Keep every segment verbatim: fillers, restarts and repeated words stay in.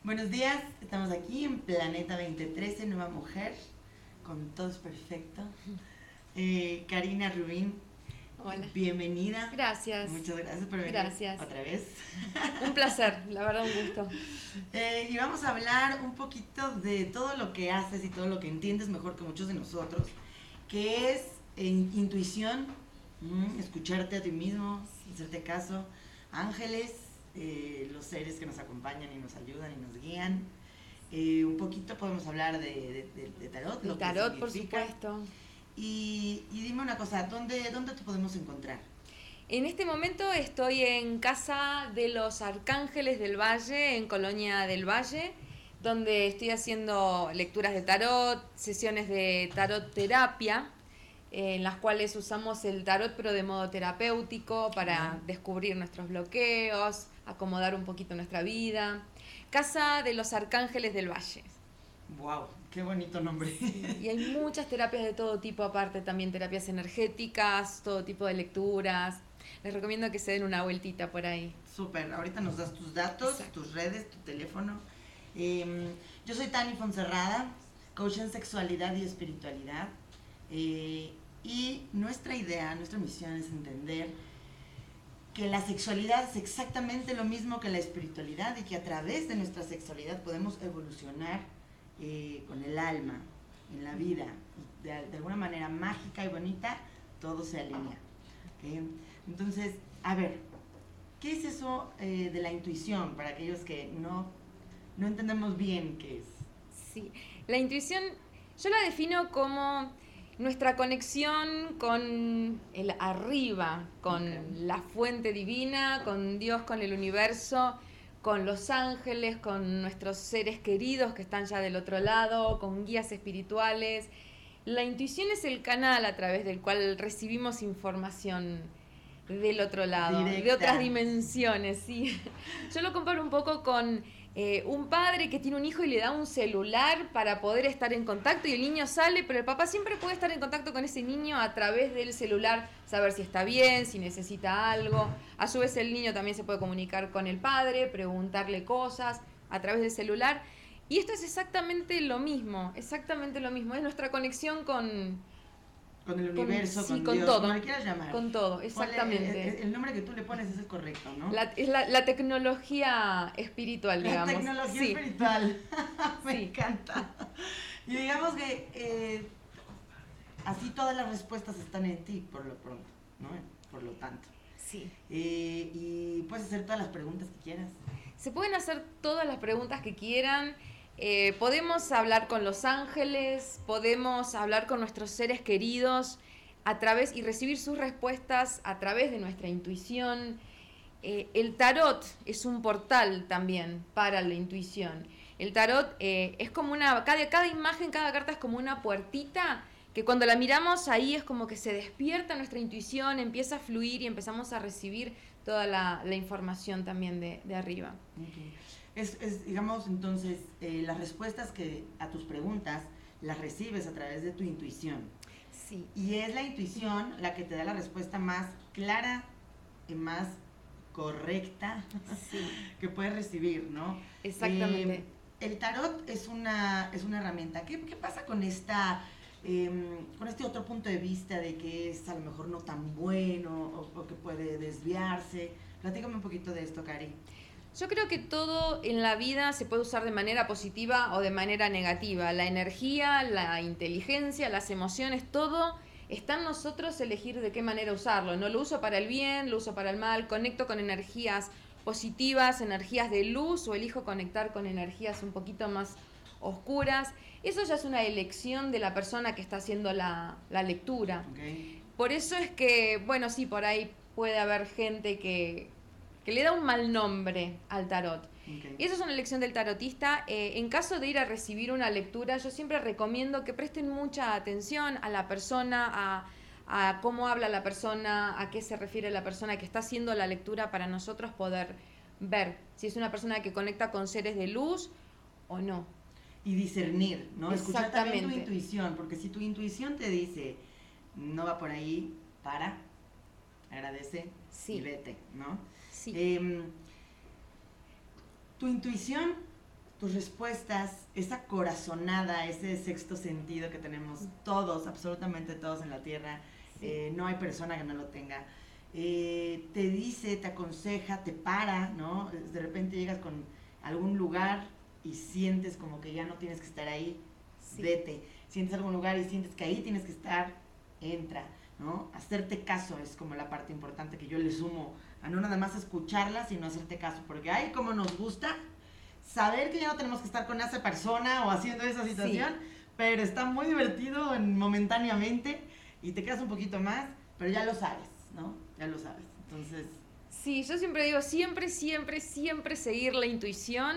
Buenos días, estamos aquí en Planeta veinte trece, Nueva Mujer, con Todos Perfecto. Eh, Karina Rubín, Hola. bienvenida. Gracias. Muchas gracias por venir Gracias. otra vez. Un placer, la verdad un gusto. Eh, y vamos a hablar un poquito de todo lo que haces y todo lo que entiendes mejor que muchos de nosotros, que es eh, intuición, mm, escucharte a ti mismo, hacerte caso, ángeles, eh, los seres que nos acompañan y nos ayudan y nos guían. Eh, un poquito podemos hablar de, de, de, de tarot, El lo tarot, que por significa. supuesto. Y, y dime una cosa, ¿dónde, ¿dónde te podemos encontrar? En este momento estoy en Casa de los Arcángeles del Valle, en Colonia del Valle, donde estoy haciendo lecturas de tarot, sesiones de tarot terapia, en las cuales usamos el tarot pero de modo terapéutico para Bien. descubrir nuestros bloqueos, acomodar un poquito nuestra vida. Casa de los Arcángeles del Valle. Wow, qué bonito nombre. Sí, y hay muchas terapias de todo tipo aparte, también terapias energéticas, todo tipo de lecturas. Les recomiendo que se den una vueltita por ahí. Súper, ahorita nos das tus datos, Exacto. tus redes, tu teléfono. Eh, yo soy Tani Fonserrada, coach en sexualidad y espiritualidad. Eh, y nuestra idea, nuestra misión es entender que la sexualidad es exactamente lo mismo que la espiritualidad y que a través de nuestra sexualidad podemos evolucionar eh, con el alma, en la vida. De, de alguna manera mágica y bonita, todo se alinea. ¿Okay? Entonces, a ver, ¿qué es eso eh, de la intuición para aquellos que no, no entendemos bien qué es? Sí, la intuición yo la defino como nuestra conexión con el arriba, con Okay. la fuente divina, con Dios, con el universo, con los ángeles, con nuestros seres queridos que están ya del otro lado, con guías espirituales. La intuición es el canal a través del cual recibimos información del otro lado, Directa. de otras dimensiones, sí. Yo lo comparo un poco con eh, un padre que tiene un hijo y le da un celular para poder estar en contacto y el niño sale, pero el papá siempre puede estar en contacto con ese niño a través del celular, saber si está bien, si necesita algo. A su vez el niño también se puede comunicar con el padre, preguntarle cosas a través del celular. Y esto es exactamente lo mismo, exactamente lo mismo. Es nuestra conexión con... Con el Con, universo, sí, con con Dios, como todo. le quieras llamar. Con todo, Ponle, exactamente. el, el, el nombre que tú le pones es el correcto, ¿no? La, es la, la tecnología espiritual, digamos. La tecnología sí. espiritual. Me sí. encanta. Y digamos que eh, así todas las respuestas están en ti, por lo pronto, ¿no? Por lo tanto. Sí. Eh, y puedes hacer todas las preguntas que quieras. Se pueden hacer todas las preguntas que quieran. Eh, podemos hablar con los ángeles, podemos hablar con nuestros seres queridos a través y recibir sus respuestas a través de nuestra intuición. Eh, el tarot es un portal también para la intuición. El tarot eh, es como una, cada, cada imagen, cada carta es como una puertita que cuando la miramos ahí es como que se despierta nuestra intuición, empieza a fluir y empezamos a recibir toda la, la información también de, de arriba. Okay. Es, es, digamos, entonces, eh, las respuestas que a tus preguntas las recibes a través de tu intuición. Sí. Y es la intuición la que te da la respuesta más clara y más correcta sí. que puedes recibir, ¿no? Exactamente. Eh, el tarot es una, es una herramienta. ¿Qué, qué pasa con esta... Eh, con este otro punto de vista de que es a lo mejor no tan bueno o, o que puede desviarse? Platícame un poquito de esto, Cari. Yo creo que todo en la vida se puede usar de manera positiva o de manera negativa. La energía, la inteligencia, las emociones, todo está en nosotros elegir de qué manera usarlo. No lo uso para el bien, lo uso para el mal, conecto con energías positivas, energías de luz o elijo conectar con energías un poquito más oscuras. Eso ya es una elección de la persona que está haciendo la, la lectura. Okay. Por eso es que, bueno, sí, por ahí puede haber gente que... que le da un mal nombre al tarot. Okay. Y eso es una elección del tarotista. Eh, en caso de ir a recibir una lectura, yo siempre recomiendo que presten mucha atención a la persona, a, a cómo habla la persona, a qué se refiere la persona que está haciendo la lectura para nosotros poder ver si es una persona que conecta con seres de luz o no. Y discernir, ¿no? Escuchar también tu intuición, porque si tu intuición te dice, no va por ahí, para, agradece sí. y vete, ¿no? Sí. Eh, tu intuición, tus respuestas, esa corazonada, ese sexto sentido que tenemos todos, absolutamente todos en la Tierra, sí. eh, no hay persona que no lo tenga, eh, te dice, te aconseja, te para, ¿no? De repente llegas con algún lugar y sientes como que ya no tienes que estar ahí, sí. vete. Sientes algún lugar y sientes que ahí tienes que estar, entra, ¿no? Hacerte caso es como la parte importante que yo le sumo a no nada más escucharla, sino hacerte caso, porque ay, como nos gusta saber que ya no tenemos que estar con esa persona o haciendo esa situación, sí. pero está muy divertido en, momentáneamente y te quedas un poquito más, pero ya lo sabes, ¿no? Ya lo sabes, entonces... Sí, yo siempre digo, siempre, siempre, siempre seguir la intuición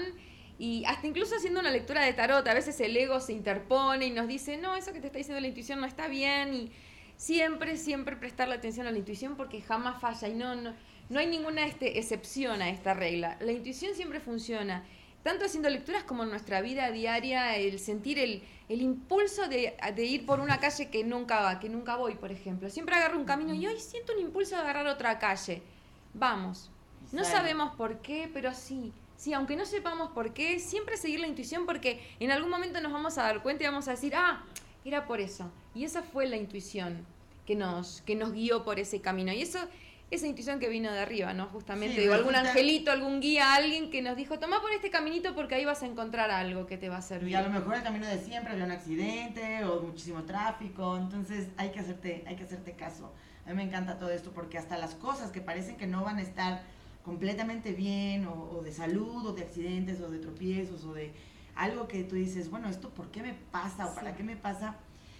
y hasta incluso haciendo una lectura de tarot, a veces el ego se interpone y nos dice, no, eso que te está diciendo la intuición no está bien y siempre, siempre prestarle atención a la intuición porque jamás falla y no, no, no hay ninguna este, excepción a esta regla. La intuición siempre funciona, tanto haciendo lecturas como en nuestra vida diaria, el sentir el, el impulso de, de ir por una calle que nunca, que nunca voy, por ejemplo. Siempre agarro un camino y hoy siento un impulso de agarrar otra calle. Vamos. No sabemos por qué, pero sí. Sí, aunque no sepamos por qué, siempre seguir la intuición porque en algún momento nos vamos a dar cuenta y vamos a decir, ah, era por eso. Y esa fue la intuición que nos, que nos guió por ese camino. Y eso, esa intuición que vino de arriba, ¿no? Justamente, sí, digo, algún angelito, algún guía, alguien que nos dijo, toma por este caminito porque ahí vas a encontrar algo que te va a servir. Y a lo mejor el camino de siempre había un accidente o muchísimo tráfico, entonces hay que hacerte, hay que hacerte caso. A mí me encanta todo esto porque hasta las cosas que parecen que no van a estar completamente bien, o, o de salud, o de accidentes, o de tropiezos, o de algo que tú dices, bueno, ¿esto por qué me pasa? ¿O sí. para qué me pasa?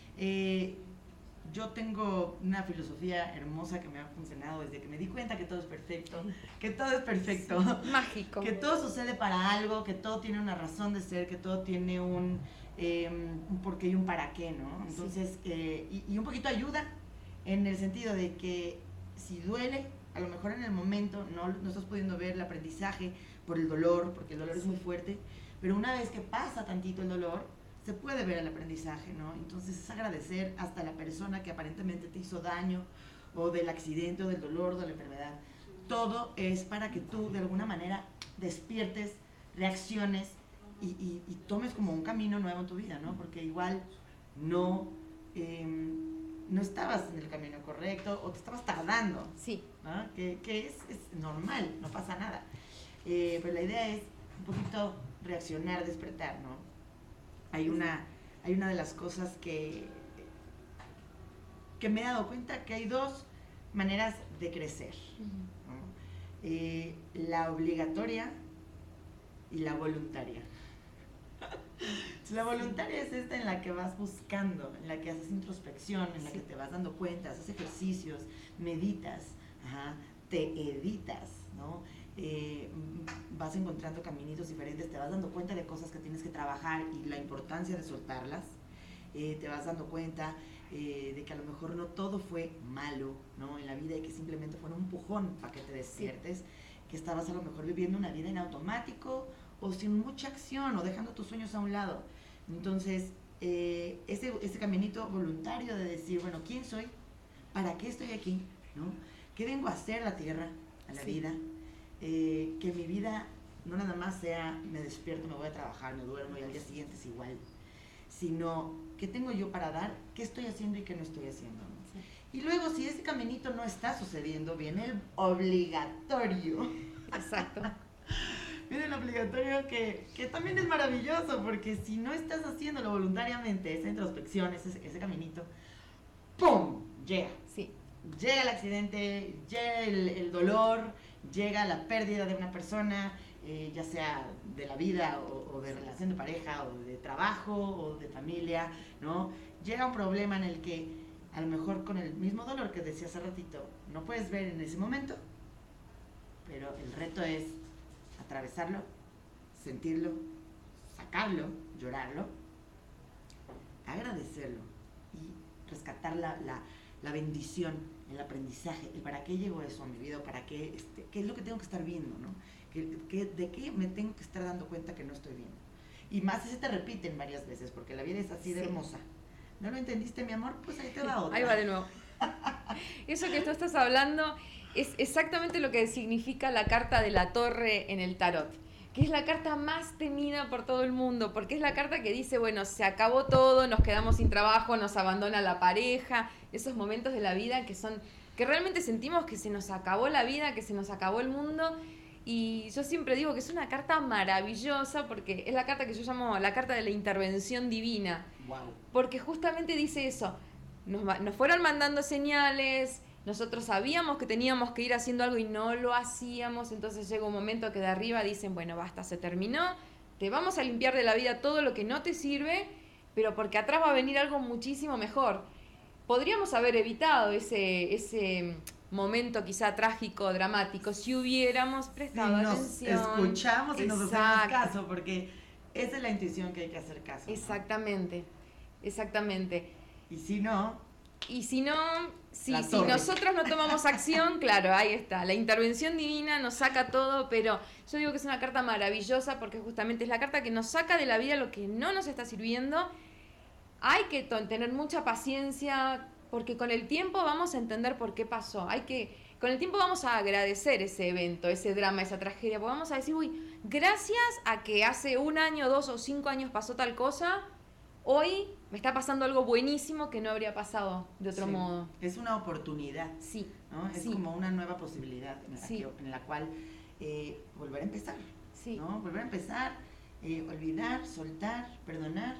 Eh, yo tengo una filosofía hermosa que me ha funcionado desde que me di cuenta que todo es perfecto, que todo es perfecto. Sí, mágico. Que todo sucede para algo, que todo tiene una razón de ser, que todo tiene un, eh, un porqué y un para qué, ¿no? Entonces, sí. eh, y, y un poquito ayuda en el sentido de que si duele, a lo mejor en el momento no, no estás pudiendo ver el aprendizaje por el dolor, porque el dolor sí. es muy fuerte, pero una vez que pasa tantito el dolor, se puede ver el aprendizaje, ¿no? Entonces es agradecer hasta la persona que aparentemente te hizo daño, o del accidente, o del dolor, o de la enfermedad. Todo es para que tú de alguna manera despiertes, reacciones y, y, y tomes como un camino nuevo en tu vida, ¿no? Porque igual no... Eh, no estabas en el camino correcto o te estabas tardando, sí. ¿no? que, que es, es normal, no pasa nada, eh, pero la idea es un poquito reaccionar, despertar, ¿no? Hay una, hay una de las cosas que, que me he dado cuenta que hay dos maneras de crecer, uh-huh. ¿no? eh, la obligatoria y la voluntaria. La voluntaria es esta en la que vas buscando, en la que haces introspección, en la sí. que te vas dando cuenta, haces ejercicios, meditas, ajá, te editas, ¿no? Eh, vas encontrando caminitos diferentes, te vas dando cuenta de cosas que tienes que trabajar y la importancia de soltarlas, eh, te vas dando cuenta eh, de que a lo mejor no todo fue malo, ¿no? En la vida y que simplemente fue un empujón para que te despiertes, sí. que estabas a lo mejor viviendo una vida en automático o sin mucha acción o dejando tus sueños a un lado. Entonces, eh, ese, ese caminito voluntario de decir, bueno, ¿quién soy? ¿Para qué estoy aquí? ¿No? ¿Qué vengo a hacer a la tierra, a la sí. vida? Eh, que mi vida no nada más sea, me despierto, me voy a trabajar, me duermo y al día siguiente es igual, sino, ¿qué tengo yo para dar? ¿Qué estoy haciendo y qué no estoy haciendo? ¿No? Sí. Y luego, si ese caminito no está sucediendo, viene el obligatorio. Exacto. Viene el obligatorio que, que también es maravilloso, porque si no estás haciéndolo voluntariamente, esa introspección, ese, ese caminito, ¡pum! Llega. Sí. Llega el accidente, llega el, el dolor, llega la pérdida de una persona, eh, ya sea de la vida o, o de relación de pareja o de trabajo o de familia, ¿no? Llega un problema en el que a lo mejor con el mismo dolor que decía hace ratito, no puedes ver en ese momento, pero el reto es atravesarlo, sentirlo, sacarlo, llorarlo, agradecerlo y rescatar la, la, la bendición, el aprendizaje, el para qué llegó eso a mi vida, o para qué, este, qué es lo que tengo que estar viendo, ¿no? ¿Qué, qué, ¿De qué me tengo que estar dando cuenta que no estoy viendo? Y más si se te repiten varias veces, porque la vida es así de sí. hermosa. ¿No lo entendiste, mi amor? Pues ahí te va otra. Ahí va de nuevo. Eso que tú estás hablando es exactamente lo que significa la carta de la torre en el tarot. que es la carta más temida por todo el mundo, porque es la carta que dice, bueno, se acabó todo, nos quedamos sin trabajo, nos abandona la pareja, esos momentos de la vida que son, que realmente sentimos que se nos acabó la vida, que se nos acabó el mundo. Y yo siempre digo que es una carta maravillosa porque es la carta que yo llamo la carta de la intervención divina. Wow. Porque justamente dice eso, nos, nos fueron mandando señales, nosotros sabíamos que teníamos que ir haciendo algo y no lo hacíamos, entonces llega un momento que de arriba dicen, bueno, basta, se terminó, te vamos a limpiar de la vida todo lo que no te sirve, pero porque atrás va a venir algo muchísimo mejor. Podríamos haber evitado ese, ese momento quizá trágico, dramático, si hubiéramos prestado si nos atención. Escuchamos y nos hacemos caso, porque esa es la intuición que hay que hacer caso, ¿no? Exactamente, exactamente. Y si no... Y si no, si, si nosotros no tomamos acción, claro, ahí está. La intervención divina nos saca todo, pero yo digo que es una carta maravillosa porque justamente es la carta que nos saca de la vida lo que no nos está sirviendo. Hay que tener mucha paciencia porque con el tiempo vamos a entender por qué pasó. Hay que, con el tiempo vamos a agradecer ese evento, ese drama, esa tragedia. Porque vamos a decir, uy, gracias a que hace un año, dos o cinco años pasó tal cosa, hoy me está pasando algo buenísimo que no habría pasado de otro sí, modo. Es una oportunidad. Sí. ¿No? Es sí. como una nueva posibilidad en la, sí. que, en la cual eh, volver a empezar. Sí. ¿No? Volver a empezar, eh, olvidar, soltar, perdonar,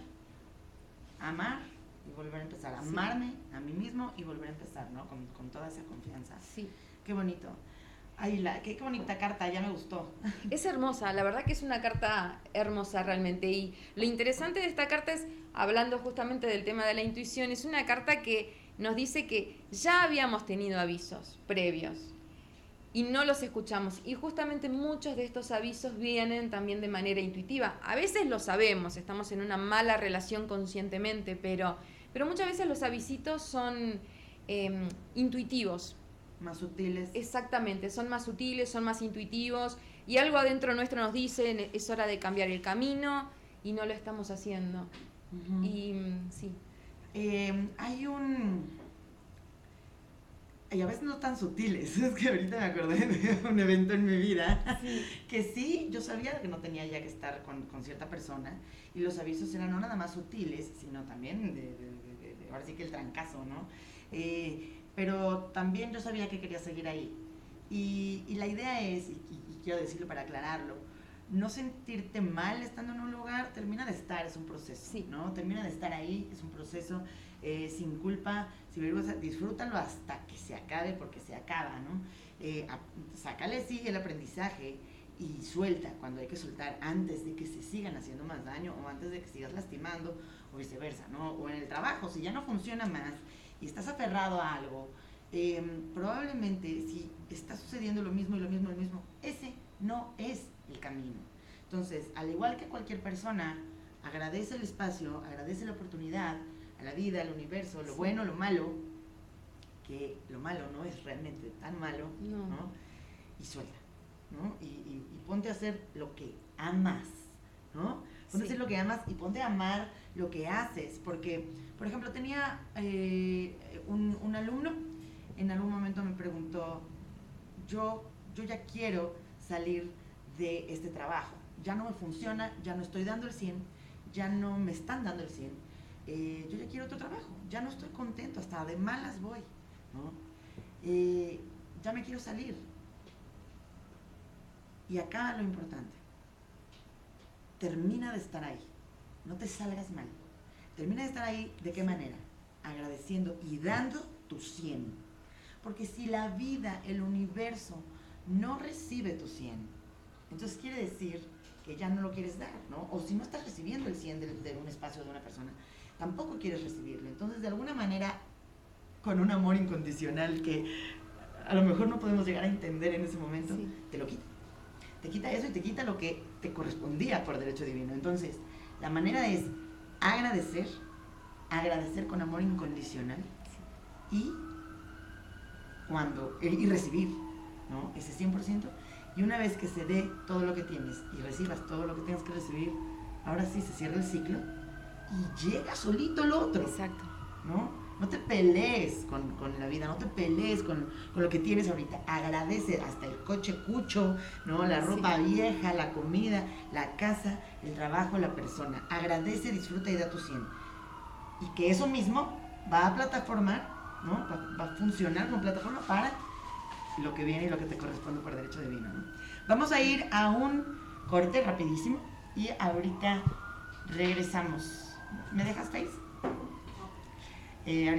amar y volver a empezar. Amarme sí. a mí mismo y volver a empezar, ¿no? Con, con toda esa confianza. Sí. Qué bonito. Ay, la, qué, qué bonita carta, ya me gustó. Es hermosa, la verdad que es una carta hermosa realmente. Y lo interesante de esta carta es, hablando justamente del tema de la intuición, es una carta que nos dice que ya habíamos tenido avisos previos y no los escuchamos. Y justamente muchos de estos avisos vienen también de manera intuitiva. A veces lo sabemos, estamos en una mala relación conscientemente, pero, pero muchas veces los avisitos son eh, intuitivos. Más sutiles. Exactamente, son más sutiles, son más intuitivos y algo adentro nuestro nos dice es hora de cambiar el camino y no lo estamos haciendo. Uh-huh. Y sí. Eh, hay un... Y a veces no tan sutiles, es que ahorita me acordé de un evento en mi vida sí. que sí, yo sabía que no tenía ya que estar con, con cierta persona y los avisos eran no nada más sutiles, sino también de, de, de, de ahora sí que el trancazo, ¿no? Eh, pero también yo sabía que quería seguir ahí. Y, y la idea es, y, y quiero decirlo para aclararlo, no sentirte mal estando en un lugar, termina de estar, es un proceso, sí. ¿no? Termina de estar ahí, es un proceso eh, sin culpa, si vergüenza, disfrútalo hasta que se acabe, porque se acaba, ¿no? Eh, a, sácale, sí, el aprendizaje y suelta cuando hay que soltar antes de que se sigan haciendo más daño o antes de que sigas lastimando o viceversa, ¿no? O en el trabajo, si ya no funciona más y estás aferrado a algo, eh, probablemente si está sucediendo lo mismo y lo mismo y lo mismo, ese no es el camino. Entonces, al igual que cualquier persona, agradece el espacio, agradece la oportunidad, a la vida, al universo, lo sí. bueno, lo malo, que lo malo no es realmente tan malo, no. ¿no? Y suelta, ¿no? Y, y, y ponte a hacer lo que amas, ¿no? Ponte sí. a hacer lo que amas y ponte a amar lo que haces, porque, por ejemplo, tenía eh, un, un alumno, en algún momento me preguntó, yo, yo ya quiero salir de este trabajo, ya no me funciona, ya no estoy dando el cien, ya no me están dando el cien, eh, yo ya quiero otro trabajo, ya no estoy contento, hasta de malas voy, ¿no? Eh, ya me quiero salir. Y acá lo importante, termina de estar ahí, no te salgas mal, termina de estar ahí, ¿de qué manera? Agradeciendo y dando tu cien, porque si la vida, el universo, no recibe tu cien, entonces quiere decir que ya no lo quieres dar, ¿no? O si no estás recibiendo el cien de, de un espacio de una persona, tampoco quieres recibirlo. Entonces, de alguna manera, con un amor incondicional que a lo mejor no podemos llegar a entender en ese momento, sí. te lo quita. Te quita eso y te quita lo que te correspondía por derecho divino. Entonces, la manera es agradecer, agradecer con amor incondicional sí. y, cuando, y recibir, ¿no? Ese cien por ciento. Y una vez que se dé todo lo que tienes y recibas todo lo que tienes que recibir, ahora sí se cierra el ciclo y llega solito el otro. Exacto. ¿No? No te pelees con, con la vida, no te pelees con, con lo que tienes ahorita. Agradece hasta el coche cucho, ¿no? La ropa sí. vieja, la comida, la casa, el trabajo, la persona. Agradece, disfruta y da tu cien. Y que eso mismo va a plataformar, ¿no? Va, va a funcionar como plataforma para lo que viene y lo que te corresponde por derecho divino, ¿no? Vamos a ir a un corte rapidísimo y ahorita regresamos. ¿Me dejas, Face? Eh,